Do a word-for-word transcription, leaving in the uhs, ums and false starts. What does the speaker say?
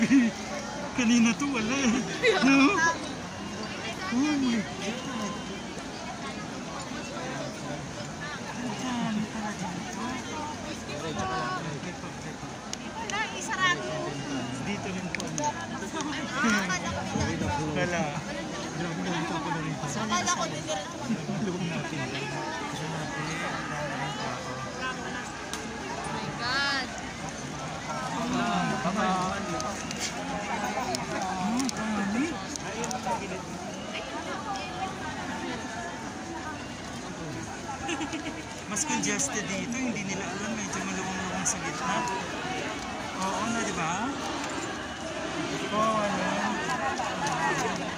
Grabe. Kanina to wala eh. No? Oh my God. Dami pala dito. Wala, isarado. Dito rin po. Wala. Grabe na dito ako na rin. Akala ko din rin ako. Loob natin. Oh my God. Mas congested dito, hindi nila alam, medyo maluwang-luwang sa gitna. Oo na, di ba? Oo, ano?